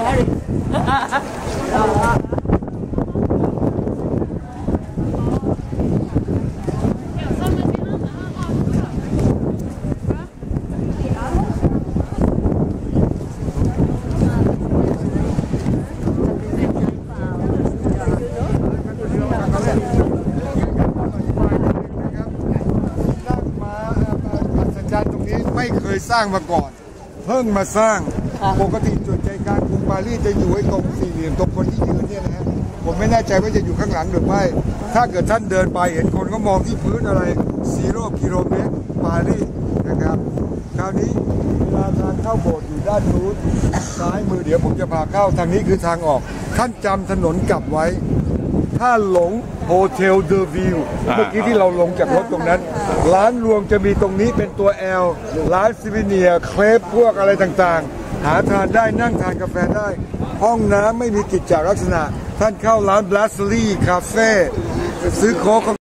Paris. ไม่เคยสร้างมาก่อนเพิ่งมาสร้างปกติจุดใจกลางกรุงปารีสจะอยู่ไอ้ตรงสี่เหลี่ยมตรงคนที่ยืนเนี่ยนะฮะผมไม่แน่ใจว่าจะอยู่ข้างหลังหรือไม่ถ้าเกิดท่านเดินไปเห็นคนก็มองที่พื้นอะไร0 กิโลเมตรปารีสนะครับคราวนี้เวลาทางเข้าโบสถ์อยู่ด้านนู้นซ้ายมือเดี๋ยวผมจะพาเข้าทางนี้คือทางออกท่านจำถนนกลับไว้ถ้าหลงโฮเทลเดอวิวเมื่อกี้ที่เราลงจากรถตรงนั้นร้านรวมจะมีตรงนี้เป็นตัว L ร้านซิวิเนียเครปพวกอะไรต่างๆหาทานได้นั่งทานกาแฟได้ห้องน้ำไม่มีกิจจลักษณะท่านเข้าร้านบลัสลี่คาเฟ่ซื้อโค้ก